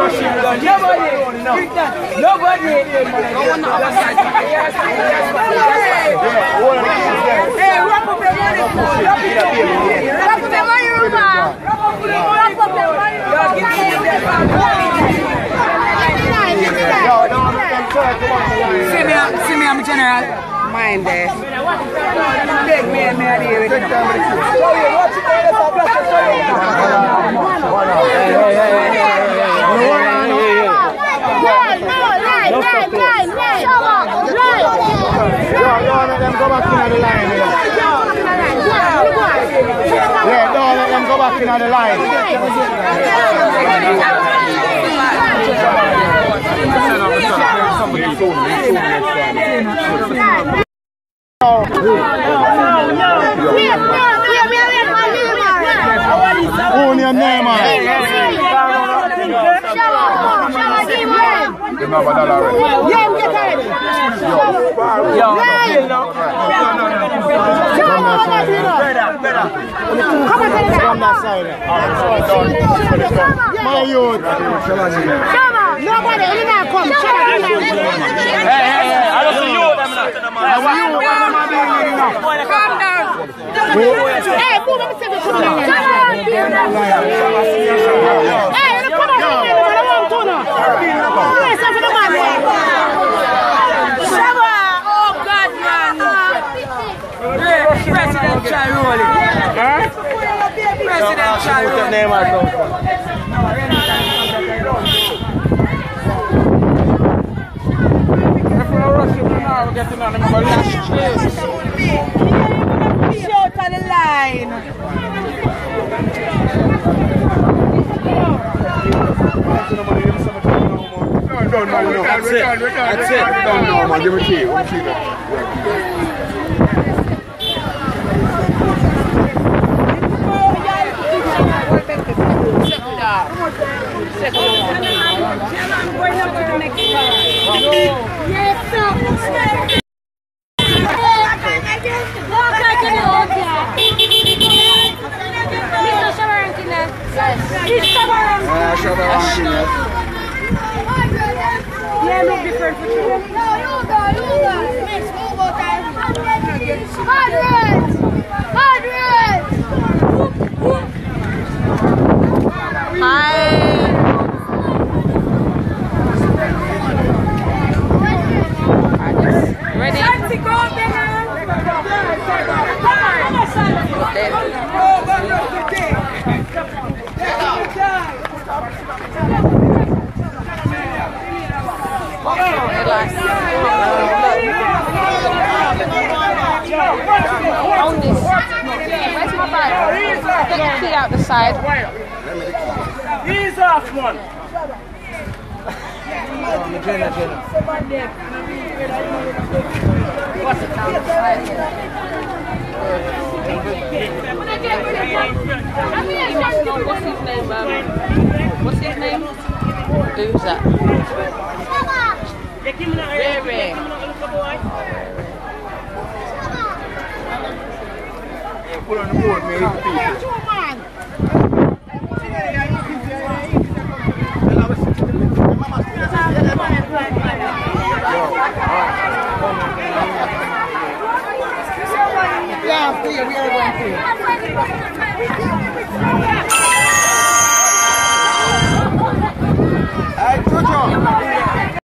machine gun. Nobody. Nobody. Go on the other side. Hey, wrap up your money. Wrap up your money, Ruba. Wrap up your money. See me, I'm a general. Mind there. Big man, here with him. Don't let them go back in the line. Yeah, don't let them go back in the line. Who's your name, man? Remember that already? Yeah, we get ready. Yo. Come that side. My youth. Nobody, only now come. Hey, I don't see you. Calm down. Hey, move on. Hey, come on. Shabba! Oh God, man! President Charoli. President Charoli. Short on the line. No. That's it. No, man. Give me key. Yeah, no different for you. No, you go. Next move out time. 100! Hi. Ready? Own this. Where's my bag? Get the key out the side. He's off one. What's it down the side? You must know what's his name, what's his name? Who's that? Rere. Put on the board, man. Yeah, we are going to. Hey, Jojo.